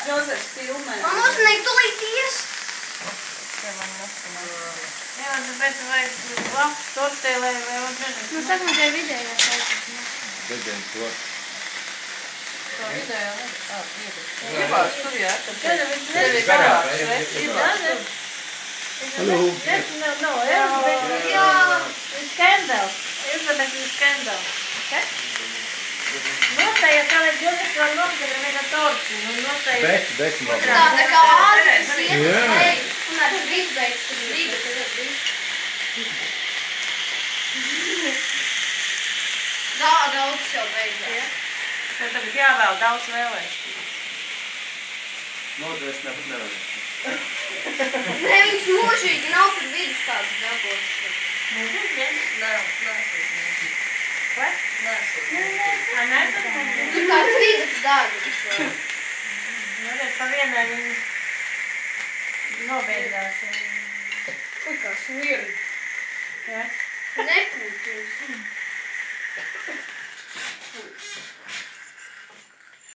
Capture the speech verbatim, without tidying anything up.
Džozefs filmē. Man uzmanīgi tulīt ies. Tev man nesanāk. Jā, bet vajag lapu tortēlē vai vēl nezinu. Nu, saka, man tie vidējā saikot. Dedien to. To vidējā nezinu. Ā, iedod. Iebāc tur, jā. Tad viņš Tev ir garāks, garāks, vai? iebāc. Hello. No, no, everything. Jā. Scandal. Everything is scandal. Okay? Noteja, ka vajag Džozefs var nopirkt viena torti. Nu, noteja. Bet, bet, man. Tā, tā kā āzes iet uz Jā. leju. Un ar drīz beidz, tas Rīga, tad ir drīz. Dā, daudz jau beidzās. Tad tagad jāvēl daudz vēlēšanu. Nodēs nebūt nevarēs. Ne, viņš mūžīgi nav par vidus tāds dabos. Mūžīgi, ja? Nē, nē. Vai? Nē. A, nē, tad mūžīgi. Tur tāds vidus dārgas. Nu, redz, pa vienai viņi nobeidzās. Ui, kā smirdi. Ja? Nepūties.